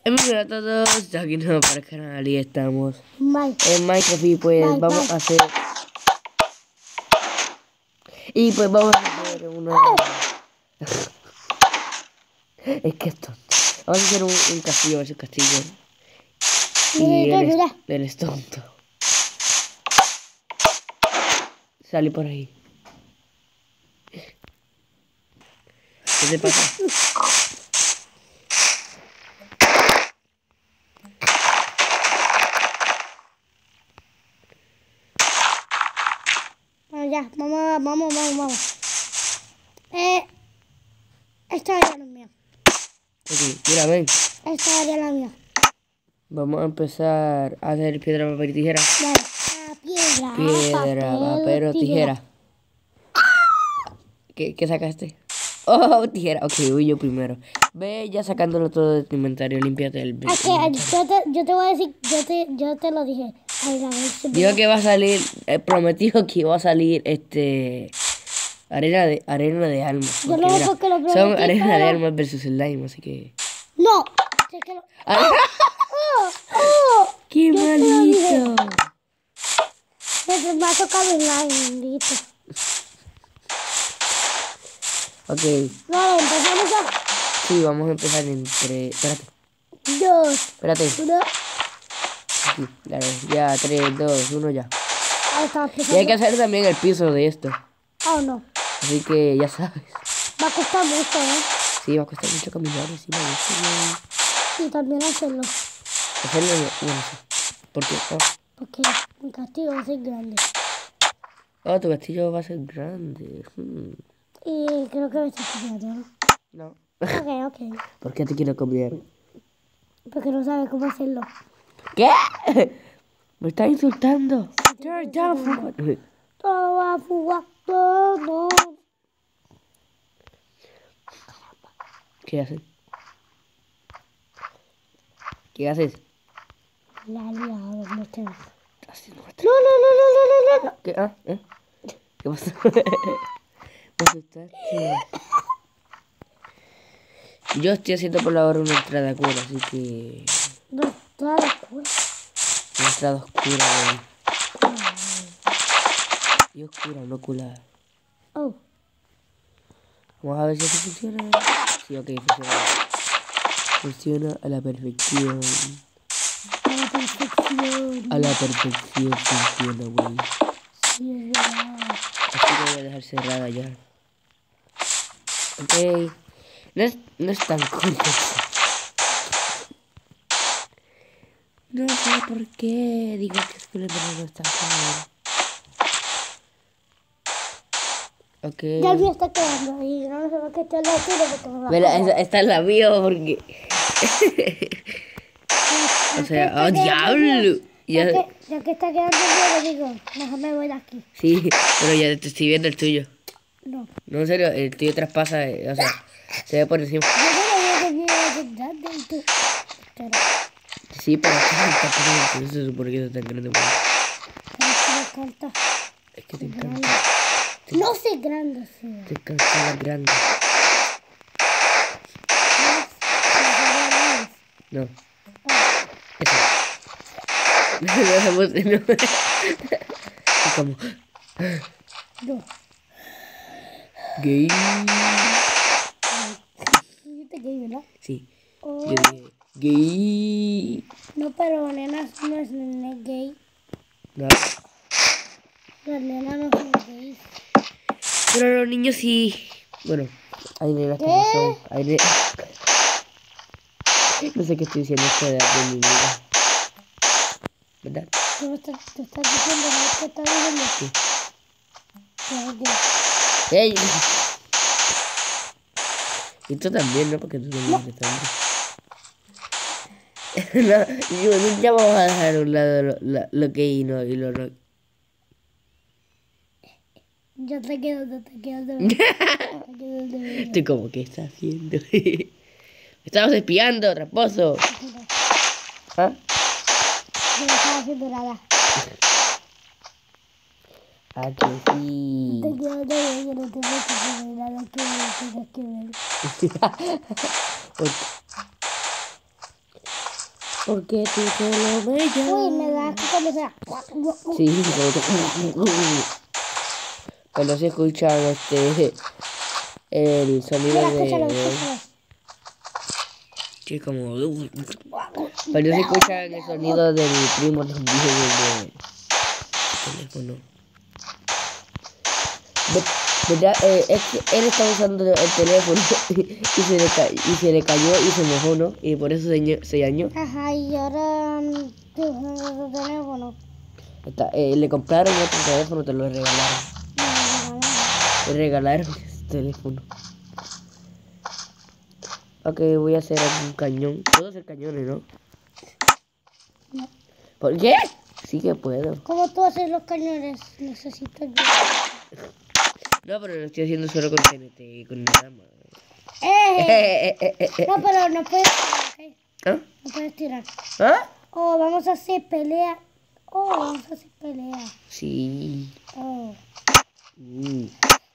Bienvenidos a todos, aquí nuevo para el canal y estamos en Minecraft. Minecraft y pues vamos a hacer... Y pues vamos a hacer una... Es que esto... Vamos a hacer un castillo, a ver si un castillo. Y él es tonto. Salí por ahí. ¿Qué te pasa? Ya, vamos. Esta área no es mía. Ok, mira, ven. Esta área es la mía. Vamos a empezar a hacer piedra, papel y tijera. Dale. Piedra, papel o tijera. ¿Qué sacaste? Oh, tijera. Ok, voy yo primero. Ve ya sacándolo todo de tu inventario. Límpiate el... Yo te voy a decir, yo te lo dije. Dijo que va a salir, prometió que iba a salir arena de almas. Yo lo Mira, porque lo prometí. son arena de almas versus slime, así que... No. Es que ¡Qué malito! Me ha tocado el slime, listo. Ok, Vale, empezamos ya. sí, vamos a empezar en 3... Espérate, 2, espérate. 1. Aquí, dale, ya, 3, 2, 1, ya. Ahí está, Y hay que hacer también el piso de esto. Oh, no. Así que ya sabes. Va a costar mucho, ¿eh? Sí, va a costar mucho caminar encima de esto. Y también hacerlo. Hacerlo, bueno, sí. ¿Por qué? Porque mi castigo va a ser grande. Oh, tu castillo va a ser grande. Y creo que me estás copiando, ¿no? No. Ok. ¿Por qué te quiero copiar? Porque no sabes cómo hacerlo. ¿Qué? ¿Me estás insultando? Todo va a fugar, todo. ¿Qué haces? ¿Qué haces? La he liado, no te vas. Haciendo otra. No. ¿Qué? ¿Qué pasó? Me asustaste. Yo estoy haciendo por ahora una entrada oscura, así que... No está la cuenta. Una entrada oscura, güey. Y oscura, no ocular. Oh. Vamos a ver si esto funciona. Sí, ok, funciona. Funciona a la perfección. A la perfección funciona, güey. Sí, es verdad. Así que voy a dejar cerrada ya. Ok. No es tan complejo. No sé por qué digo que es que el no es tan complejo. Ok. Ya el mío está quedando y no sé por qué está en la altura porque me va a Mira, joder. esta es la mía porque... O sea, ¡oh, diablo! Ya que está quedando el mío, digo, mejor me voy de aquí. Sí, pero ya te estoy viendo el tuyo. No. No, en serio, el tuyo traspasa, o sea, se ve por encima. Yo no lo veo grande y tú. Pero Sí, pero no se supone que es tan grande. Güey. me encanta. Es que te encanta. No sé grande, sí. Te encanta la grande. No. Eso. No. Y como... No. Gay. Dijiste gay, ¿verdad? Sí. Oh. Yo dije... Gay. No, pero nena no es nene gay. No. Las nenas no son gays. Pero los niños sí. Bueno, hay nenas que no son. Hay no sé qué estoy diciendo esta edad de mi vida. ¿Verdad? Tú estás diciendo ¿no? Que está viviendo aquí. Sí. ¡Ey! Y tú también, ¿no? Porque tú también eres hombre. No, yo ya vamos a dejar a un lado lo gay y lo no. Yo te quedo. Tú como, ¿qué estás haciendo? Estamos espiando, tramposo. ¿Ah? Yo no estaba haciendo nada. Ah, que sí. Te quedo yo no te meto con nada que tengas que ver. Porque tú solo me llamas. Uy, me da asco cuando sea. Sí, cuando se escucha el sonido Mira, escúchalo, de escúchalo. que como cuando se escucha el sonido de mi primo también el teléfono. ¿Verdad? Es que él está usando el teléfono y se le cayó y se mojó, ¿no? Y por eso se dañó. Ajá, y ahora estoy usando tu teléfono. Le compraron otro teléfono, te lo regalaron. No, Te regalaron ese teléfono. Ok, voy a hacer un cañón. Puedo hacer cañones, ¿no? no. ¿Por qué? Sí que puedo. ¿Cómo tú haces los cañones? Necesito ayuda. No, pero lo estoy haciendo solo con TNT y con nada más. No, pero no puedes tirar, ¿ok? ¿Ah? No puedes tirar. ¿Ah? Oh, vamos a hacer pelea. Oh, vamos a hacer pelea. Sí. Oh. Mm.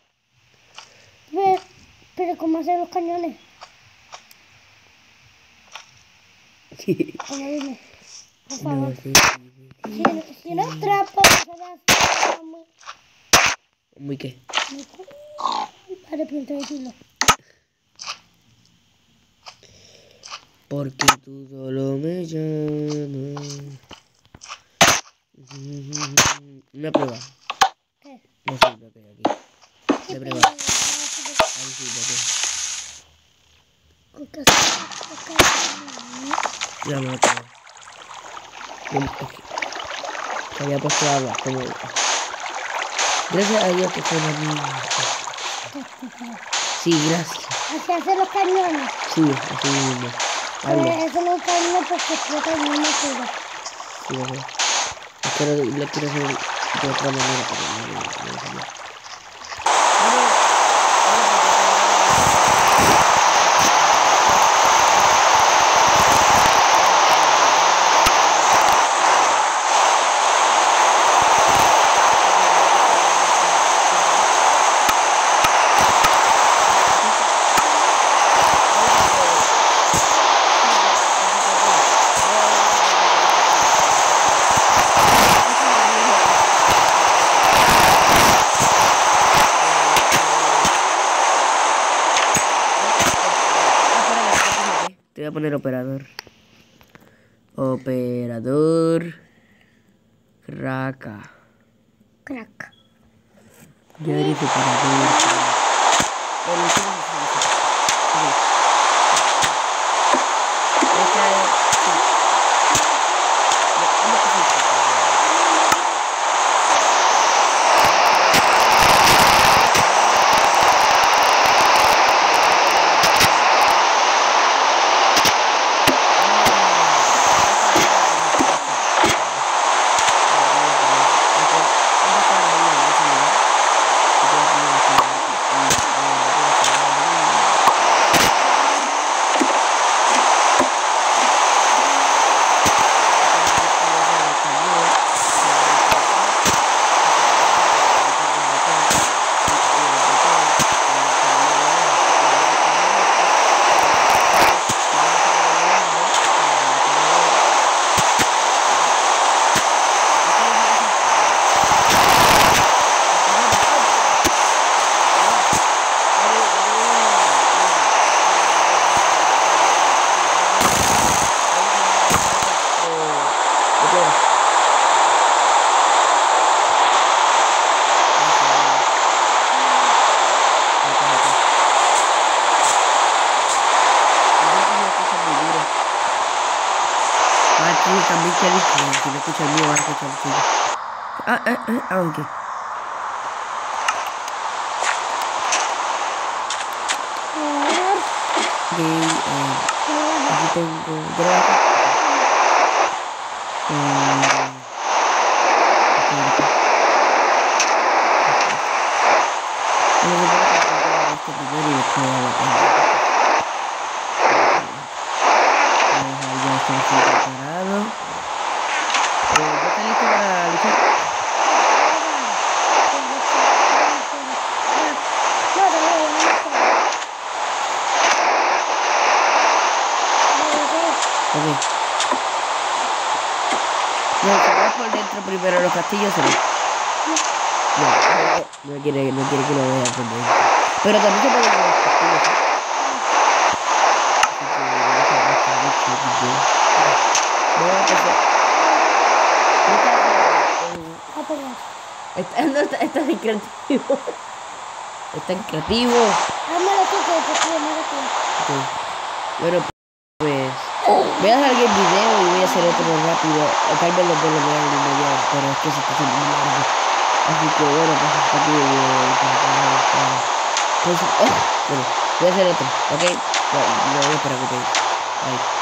Pero ¿cómo hacer los cañones? ¿Cómo dime? Por favor. No sé. Si no atrapa, será muy... ¿Muy qué? Me arrepiento de decirlo. Porque tú solo me llamas. Una prueba. ¿Qué? No sé lo que hay aquí. De prueba. Ahí sí, lo que. Ya me lo tengo. Se había puesto agua. Como... Gracias a Dios que fue la misma. Sí, gracias. Así hacen los cañones. Sí, así mismo. Habla. Eso no es un cañón porque explota el mismo tiro. Sí, lo sé. Lo quiero hacer de otra manera, pero no salió. Te voy a poner operador. Operador. Crack. Crack. Ya eres operador. También que si no escucha el mío, va a escuchar el tuyo. Ok. Ok, aquí tengo. Ok. No, si vas por dentro primero los castillos, se ve. No quiere que lo veas por dentro. Pero también se puede ver los castillos. Ah, perdón. Está muy creativo. Está creativo. Hámelo tú, que te pido, mira tú. Ok. Bueno, pues voy a dejar aquí el video y voy a hacer otro rápido. Tal vez los dos lo vean en medio, pero es que se está haciendo muy largo. Así que bueno, pues hasta aquí el video. Pues, bueno, voy a hacer otro, ¿ok? No, voy a esperar que te... Bye.